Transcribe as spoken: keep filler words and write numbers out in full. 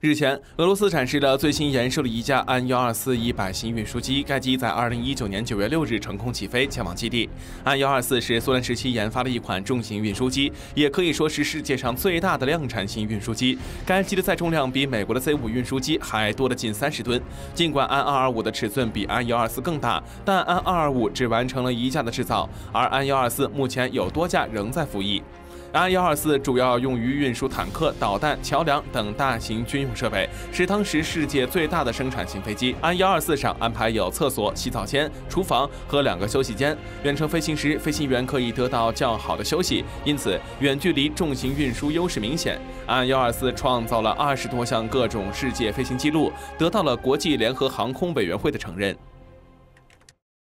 日前，俄罗斯展示了最新研售的一架安一二四一百型运输机，该机在二零一九年九月六日成功起飞，前往基地。安一二四是苏联时期研发的一款重型运输机，也可以说是世界上最大的量产型运输机。该机的载重量比美国的 Z 五运输机还多了近三十吨。尽管安二二五的尺寸比安一二四更大，但安二二五只完成了一架的制造，而安一二四目前有多架仍在服役。安一二四主要用于运输坦克、导弹、桥梁等大型军用设备，是当时世界最大的生产型飞机。安一二四上安排有厕所、洗澡间、厨房和两个休息间。远程飞行时，飞行员可以得到较好的休息，因此远距离重型运输优势明显。安一二四创造了二十多项各种世界飞行记录，得到了国际联合航空委员会的承认。